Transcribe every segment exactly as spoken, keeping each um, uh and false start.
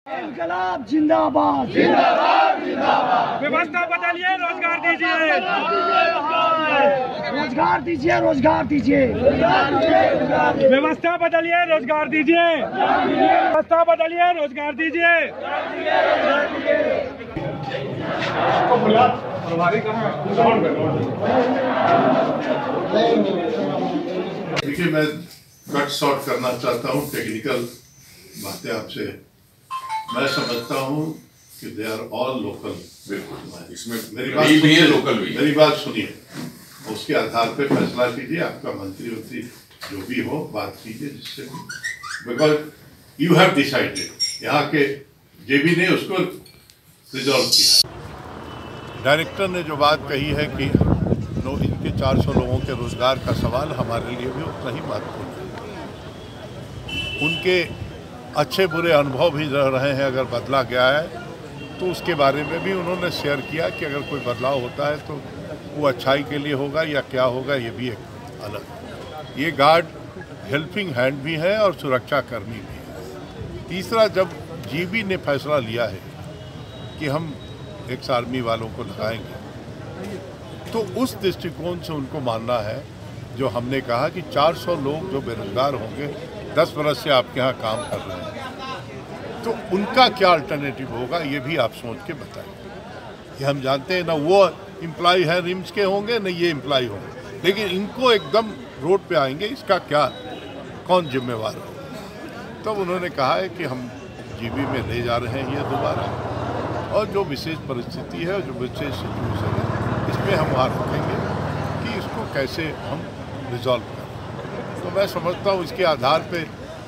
इनकलाब जिंदाबाद जिंदाबाद जिंदाबाद। व्यवस्था बदलिए, रोजगार दीजिए, रोजगार दीजिए रोजगार दीजिए व्यवस्था बदलिए, रोजगार दीजिए, व्यवस्था बदलिए, रोजगार दीजिए। देखिए, मैं कट शॉर्ट करना चाहता हूँ टेक्निकल बातें आपसे। मैं समझता हूँ कि दे आर ऑल लोकल। बिल्कुल, इसमें मेरी बात सुनिए, लोकल भी मेरी बात सुनिए, उसके आधार पे फैसला कीजिए। आपका मंत्री मंत्री जो भी हो, बात कीजिए जिससे, बिकॉज यू हैव डिसाइडेड। यहाँ के जेबी ने उसको रिजॉल्व किया। डायरेक्टर ने जो बात कही है कि नो इनके चार सौ लोगों के रोजगार का सवाल हमारे लिए भी उतना ही महत्वपूर्ण है। उनके अच्छे बुरे अनुभव भी रह रहे हैं। अगर बदला गया है तो उसके बारे में भी उन्होंने शेयर किया कि अगर कोई बदलाव होता है तो वो अच्छाई के लिए होगा या क्या होगा, ये भी एक अलग। ये गार्ड हेल्पिंग हैंड भी है और सुरक्षा कर्मी भी है। तीसरा, जब जीबी ने फैसला लिया है कि हम एक्स आर्मी वालों को लगाएंगे, तो उस दृष्टिकोण से उनको मानना है जो हमने कहा कि चार सौ लोग जो बेरोजगार होंगे, दस बरस से आपके यहाँ काम कर रहे हैं, तो उनका क्या अल्टरनेटिव होगा, ये भी आप सोच के बताएं। ये हम जानते हैं ना वो एम्प्लॉय है रिम्स के होंगे, न ये एम्प्लॉय होंगे, लेकिन इनको एकदम रोड पे आएंगे, इसका क्या, कौन जिम्मेवार हो। तब उन्होंने कहा है कि हम जीबी में ले जा रहे हैं ये दोबारा, और जो विशेष परिस्थिति है, जो विशेष सिचुएशन है, इसमें हम वहाँ रखेंगे कि इसको कैसे हम रिजॉल्व करें। तो मैं समझता हूँ इसके आधार पे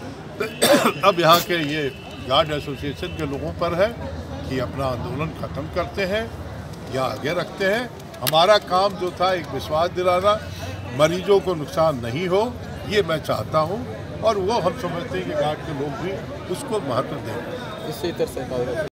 अब यहाँ के ये गार्ड एसोसिएशन के लोगों पर है कि अपना आंदोलन ख़त्म करते हैं या आगे रखते हैं। हमारा काम जो था एक विश्वास दिलाना, मरीजों को नुकसान नहीं हो, ये मैं चाहता हूँ, और वो हम समझते हैं कि गार्ड के लोग भी उसको महत्व देंगे। इसी तरह से